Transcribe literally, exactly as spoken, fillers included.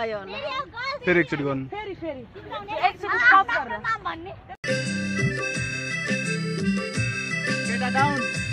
आयो होला फेरि एकचोटि गर्नु फेरि फेरि एकचोटि स्टप गर्न केटा डाउन